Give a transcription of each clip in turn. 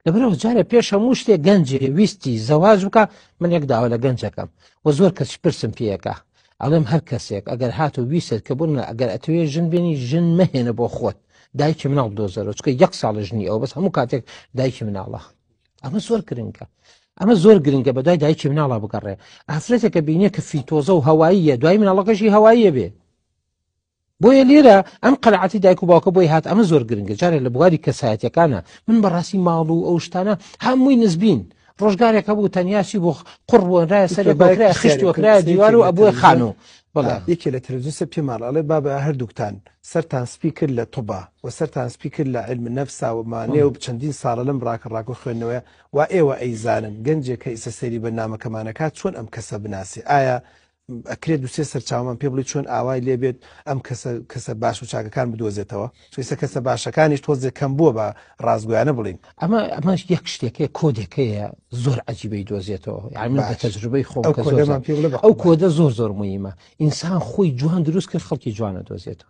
لەبەرەوە جارە پێش هەموو شتێک گەنجێ ویستی زەواج بکە من یەک داوا لە گەنجەکەم و زۆر کەس پرسم پێیەکە ئەڵێم هەر کەسێک ئەگەر هاتو ویست کە بوون ئەگەر ئەتوێ ژن بێنی ژن مەهێنە بۆ خۆت دایکی مناڵ دۆزەرەوە چکە یەک ساڵە ژنی ئەو بەس هەموو کاتێک دایکی مناڵە ئەمە زۆر گرنگە ئەمە زۆر گرنگە بە دوای دایکی مناڵە بگەڕێ ئافرەتێکە بینێ کە فیتۆزە و هەواییە دوای مناڵەکەشی هەواییە بێ بۆیە لێرە ئەم قەنەعەتی دایک و باوکە بۆی هات ئەمە زۆر گرنگە جارێک لە بواری کەسایەتیەکانە من بەڕاستی ماڵ و ئەو شتانە هەمووی نزبین ڕۆژگارێکە بوو تەنیاسی بۆ قڕ بۆرایە سەر بەکرای خشتوەکرای دیوار و ئەبووە خانوو یەکێ لە تەلەڤیزیۆن پێمان ئەڵێ بابە هەردووکتان سەرتان سپی کرد لە توبا و سەرتان سپی کرد لە علم نەفسا و مانێ و چەندین ساڵە لەم ڕاکە خوێندنەوەی و ئێوە ئەیزانن گەنجێک کە ئیسە سەیری بەرنامەکەمانەکات چۆن ئەم کەسە بناسی ئایا ئەکرێت دوسێ سەرچاومان پێ بڵی چۆن ئاوای لێبێت ئەم کەسە باش و چاکەکان بدۆزێتەوە چۆیسە کەسە باشەکانیش تۆزێک کەم بووە بە ڕازگویانە بڵین ئەمەش یەک شتێکەیە کۆدێکەیە زۆر عەجیبەی دۆزێتەوە یعنی من بە تەجروبەی خۆم ئەو کۆدە زۆر موهیمە ئینسان خۆی جوان دروست کرد خەڵکی جوانە دۆزێتەوە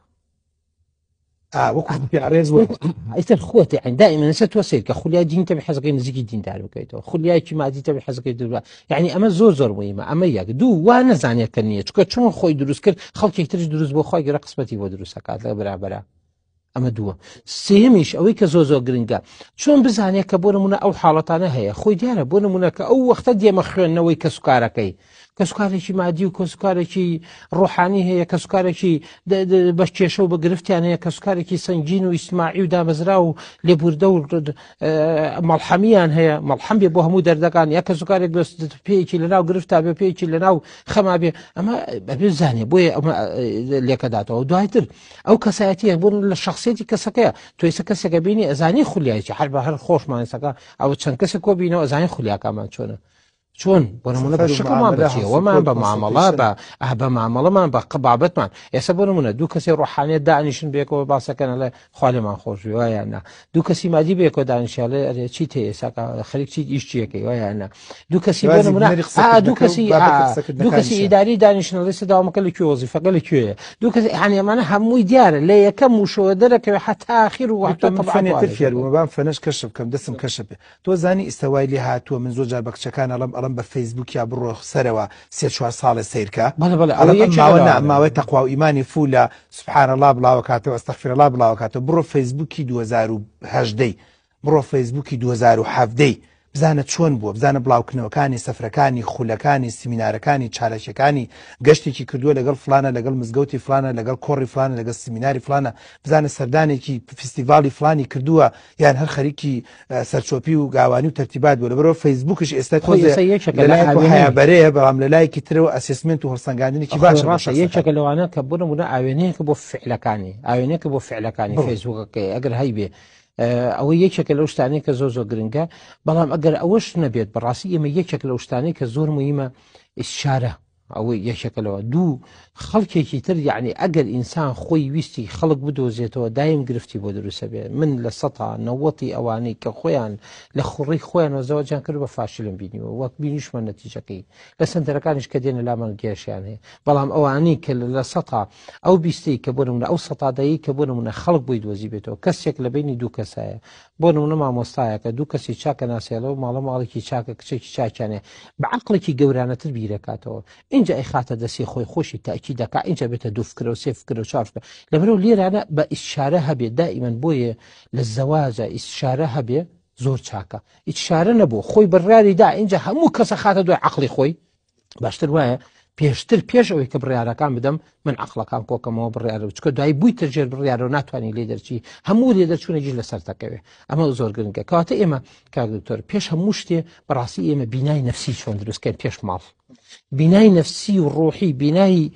ئیتر خۆت يعني دائما نسيت توسير كخليا دين تبي حزقي نزيكي دين دار بكيتو خليا كي ما دي تبي حزقي دور يعني اما زور مهمه اما ياك دو وانا زانيه كنيه چون خوي دروس كر خلق يحتاج دروس بو خوي قسمتي بو دروس كات برابر اما دو سيمش اوي كزوزو جرينجا شلون بزانيه كبونمونه او حالتانه هي خوي دياله بونمونه او وقت دي مخرنوي كسكاركي کەسکارێکی مادی و کەسکارێکی ڕۆحانی هەیە کەسکارێکی بەشکێشە و بەگرفتیان هەیە کەسکارێکی سنگین و ئیسماعی و دامەزرا و لێبوردە و مەڵحەمیان هەیە مەڵحەم بێ بۆ هەموو دەردەکان یا کەسکارێک پێیەکی لەناو گرفتا بێ پێیەکی لەناو خەما بێ ئەمە بەبێ زانێ بۆیە ئەمە لێکەداتەوە دوایتر ئەو کەسایەتیە بۆ لە شخصیەتی کەسەکەیە تۆیسە کەسێکە بینی ئەزانی خولیایکی هەر بە هەر خۆشمانسەکە ئەو چەند کەسێک کۆ بینەوە ئەزانی خولیاکەمان چۆنە چۆن بۆ نمونە بە شکڵمان بەچێوەمان بە معامەڵە بە معامەڵەمان بە قبابەتمان ئێستا بۆ نمونە دوو کەسی ڕۆحانیت دانیشن بێکەوە باسەکەن لە خوا لێمان خۆشوی وایاننا دوو کەسی مادی بێکەوە دانیشیاڵێ ئەرێ چی تێ ئێساکە خەریک چیت ئیشچیەکەی وایاننا دوو کەسی بۆ نمونە دوو کەسی ئیداری دانیشن لە سەداوامەکە لەکوێ وەزیفەکە لەکوێیە دوو کەسی یعنی ئەمانە هەمووی دیارە لە یەکەم وشەوە دەرەکەوێ حتا ئاخیر و حتا فەنێتر فێرومەبام فەنەش کەشف بکەم دەستم کەشف بێ تۆ زانی ئیستەوای لێ هاتووە من زۆر جار بە کچەکان ئەڵەم بە فەیسبوک یا بڕۆ سەرەوە 3-4 ساڵە سیرکە ماوەی تەقوا و ئیمانی فولە سبحان الله بڵاوکاتەوە ئەستەغفر الله بڵاوکاتەوە بڕۆ فەیسبوکی 2010 بڕۆ فەیسبوکی 2017 بزانە چۆن بووە بزانە بڵاوکردنەوەکانی سەفرەکانی خولەکانی سیمینارەکانی چالەشەکانی گەشتێکی کردووە لەگەڵ فلانە لەگەڵ مزگەوتی فلانە لەگەڵ کۆڕی فلانە لەگەڵ سیمیناری فلانە بزانە سەردانێکی فستیڤاڵی فلانی کردووە یان هەر خەریکی سەرچۆپی و گاوانی و تەرتیبات بوو لەبەرەوە فەیسبوکش ئێستا لەلایەک بەرەیە بەڵام لەلایەکی ترەوە ئەسسمنت و هەڵسەنگاندنێکی باشە یەکێکە لەوانە کە بوونە ئاوێنەیەکە بۆ فعلەکانی ئاوێنەیەکە بۆ فعلەکانی فەیسبوکەکەی ئەگەر هەیبێ ئەوە یەکێکە لەو شتانەی کە زۆر گرنگە بەڵام ئەگەر ئەوەش نەبێت بەڕاستی ئێمە یەکێک لەو شتانەی کە زۆر مهمە ئیشارە ئەوەی یەکێکەوە دوو خەڵکێکی تر یعنی ئەگەر ئینسان خۆی ویستی خەڵک بدۆزێتەوە دایم گرفتی بۆ دروستە بێ من لە 190 ئەوانەی کە خۆیان لە خوڕی خۆیانەوە زەواجیان کرد بە فاشلم بینیوە وەک بینیشمە نەتیجەکەی لە سنتەرەکانیش کە دێنە لامان گێشیان هەیە بەڵام ئەوانەی کە لە 100 ئەو بیستەی کە بۆ نمونە ئەو سەدەیی کە بۆ نمونە خەڵک بۆی دۆزی بێتەوە کەسێک لە بینی دوو کەسایە بۆ نمونە مامۆستایەکە دوو کەسی چاکە ناسێڵەوە ماڵێکی چاکە کچێکی چاکیانێ بە عەقڵێکی گەورانەتر بیرەکاتەوە اینجا ئەیخاتە دەستی خۆی خۆشی تاکی دەکا اینجا بێتە دوو فکرە و سێ فکرە و چوار فکرە لەبەرەوە لێرانە بە ئیشارە هەبێ دائیمەن بۆیە لە زەواجە ئیشارە هەبێ زۆر چاکە ئیشارە نەبوو خۆی بڕیاری دا اینجا هەموو کەسە خاتە دوای عەقڵی خۆی باشتر وایە پێش ئەوەی کە بڕیارەکان بدەم من عەقڵەکان کۆکەمەوە بڕیارە چکە دوای بوویتە ژێر بڕیارەوە ناتوانانی لێ دەرچی هەموو لێ دەرچوونەجی لەسەر دەکەوێت ئەمە زۆر گرنگە کەواتە ئێمە کاک دکتۆر پێش هەموو شتێ بەڕاستی ئێمە بینای نەفسی چۆن دروستکەین پێش ماڵ بینای نفسی و ڕۆحی بینای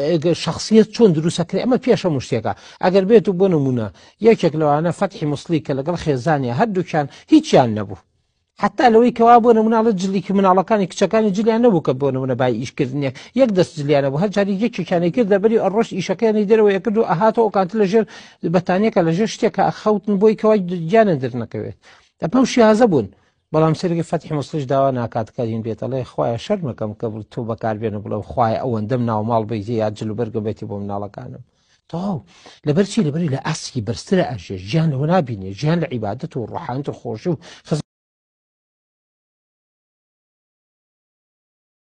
شخصیت چۆن دروستەکرێ ئەمە پێش هەموو شتێکە ئەگەر بێت و بۆ نمونە یەکێک لەوانە فەتحی موسڵی کە لەگەڵ خێزانیە هەردووکیان هیچیان نەبوو حتا لەوەی کەوا بۆ نموناڵە جلیکی مناڵەکانی کچەکانی جلیان نەبوو کە بۆ نمونە بای ئیشکردنێک یەک دەست جلیانە بوو هەر جاری یەکێکیانەی کرد دەبەری ئەڕۆژ ئیشەکانی دەرەوە یەکرد و ئەهاتەوە کانتە لەژێر بەتانیەکە لەژێر شتێکە ئەخەوتن بۆی کەوا گیانە دەرنەکەوێت ئەمە شیازە بوون بەڵام سەرگی فەتحی موسڵیش داوا ناکاتکارین بێتەڵێ خوایە شەرمەکەم کە تۆ بەکاربێنە بڵێ خوایە ئەوەندەم ناوماڵ بەیتێ یا جلوبەرگە بێتی بۆ مناڵەکانم تەواو لەبەر چی لەبەری لە ئاسکی بەرزترە ئەژێ ژیان لەوە نابینێ ژیان لە عیبادەت و ڕۆحانەت و خۆشی و